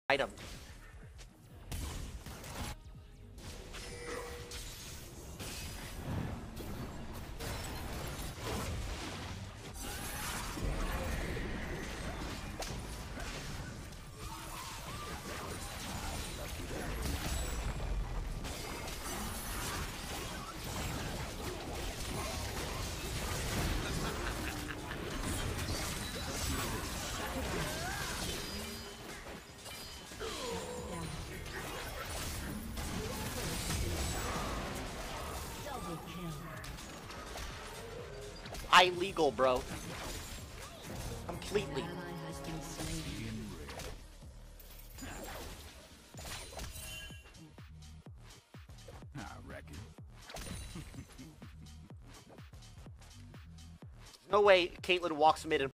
Item. Illegal, bro. Completely. I reckon. No way Caitlyn walks mid and